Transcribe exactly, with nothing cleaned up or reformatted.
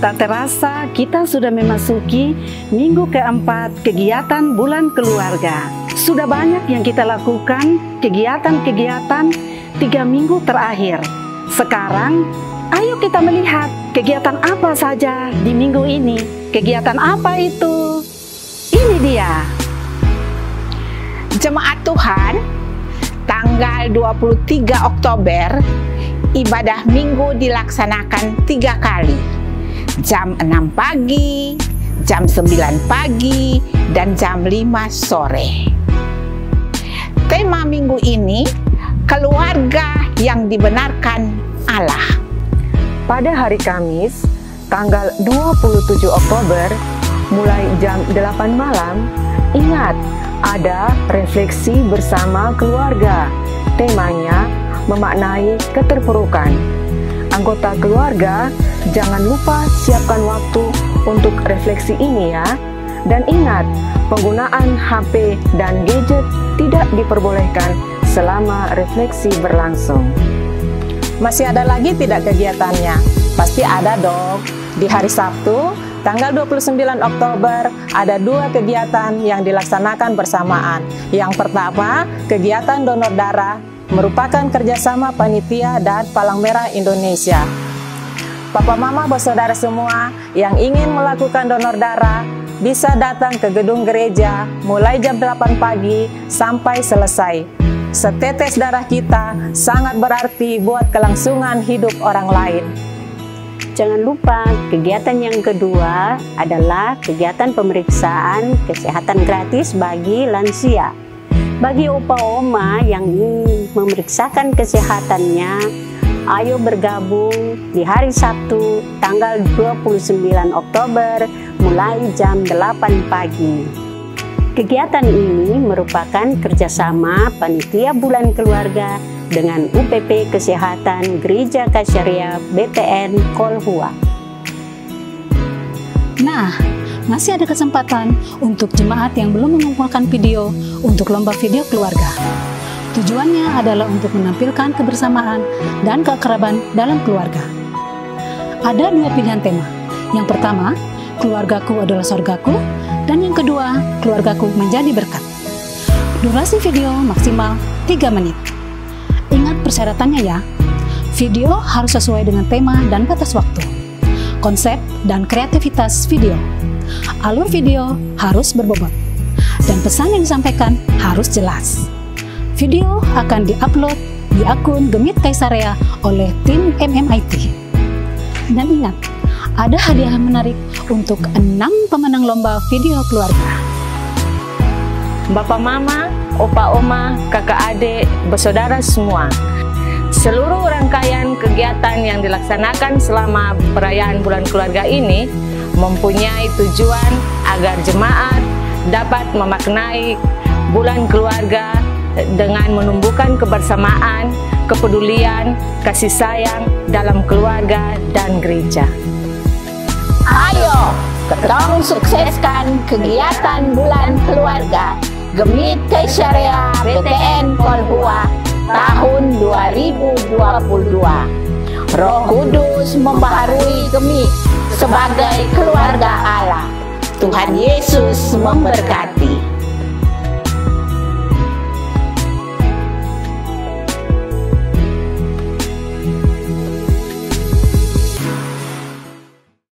Tak terasa kita sudah memasuki minggu keempat kegiatan bulan keluarga. Sudah banyak yang kita lakukan kegiatan-kegiatan tiga minggu terakhir. Sekarang ayo kita melihat kegiatan apa saja di minggu ini. Kegiatan apa itu? Ini dia. Jemaat Tuhan, tanggal dua puluh tiga Oktober, ibadah minggu dilaksanakan tiga kali. Jam enam pagi, jam sembilan pagi, dan jam lima sore. Tema minggu ini, keluarga yang dibenarkan Allah. Pada hari Kamis, tanggal dua puluh tujuh Oktober, mulai jam delapan malam, ingat, ada refleksi bersama keluarga. Temanya memaknai keterpurukan. Anggota keluarga, jangan lupa siapkan waktu untuk refleksi ini ya. Dan ingat, penggunaan H P dan gadget tidak diperbolehkan selama refleksi berlangsung. Masih ada lagi tidak kegiatannya? Pasti ada dong. Di hari Sabtu, tanggal dua puluh sembilan Oktober, ada dua kegiatan yang dilaksanakan bersamaan. Yang pertama, kegiatan donor darah merupakan kerjasama panitia dan Palang Merah Indonesia. Papa Mama bersaudara semua yang ingin melakukan donor darah bisa datang ke gedung gereja mulai jam delapan pagi sampai selesai. Setetes darah kita sangat berarti buat kelangsungan hidup orang lain. Jangan lupa kegiatan yang kedua adalah kegiatan pemeriksaan kesehatan gratis bagi lansia. Bagi opa-oma yang ingin memeriksakan kesehatannya, ayo bergabung di hari Sabtu tanggal dua puluh sembilan Oktober mulai jam delapan pagi. Kegiatan ini merupakan kerjasama Panitia Bulan Keluarga dengan U P P Kesehatan Gereja Kasyaria B T N Kolhua. Nah, masih ada kesempatan untuk jemaat yang belum mengumpulkan video untuk lomba video keluarga. Tujuannya adalah untuk menampilkan kebersamaan dan keakraban dalam keluarga. Ada dua pilihan tema. Yang pertama, keluargaku adalah surgaku, dan yang kedua, keluargaku menjadi berkat. Durasi video maksimal tiga menit. Ingat persyaratannya ya. Video harus sesuai dengan tema dan batas waktu, konsep dan kreativitas video. Alur video harus berbobot, dan pesan yang disampaikan harus jelas. Video akan diupload di akun Gemit Kaisarea oleh tim M M I T. Dan ingat, ada hadiah menarik untuk enam pemenang lomba video keluarga. Bapak Mama, Opa Oma, kakak adik, bersaudara semua. Seluruh rangkaian kegiatan yang dilaksanakan selama perayaan bulan keluarga ini mempunyai tujuan agar jemaat dapat memaknai bulan keluarga dengan menumbuhkan kebersamaan, kepedulian, kasih sayang dalam keluarga dan gereja. Ayo, ketong sukseskan kegiatan bulan keluarga Gemit Kaisarea B T N Kolhua tahun dua ribu dua puluh dua. Roh Kudus membaharui Gemit sebagai keluarga Allah. Tuhan Yesus memberkati.